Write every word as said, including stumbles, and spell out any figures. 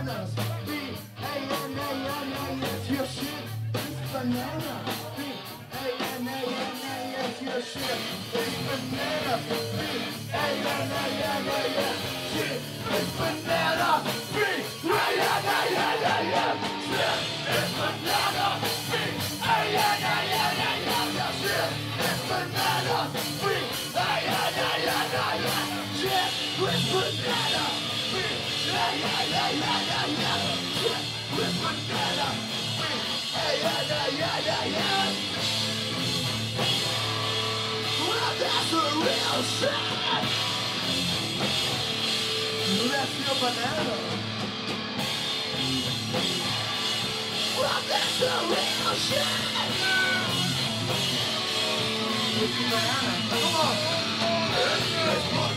bananas. B A N A N A S, your shit is banana. B A N A N A S, your shit is banana. B A N A N A S, shit is banana. B A N A N A S, shit is banana. B A N A N A S, shit is banana. B A N A N A S, shit is banana. B A N A N A S, shit is banana. B A N A N A S. Well, that's the real shit. That's your banana. Well, that's the real shit. It's your banana. Come on.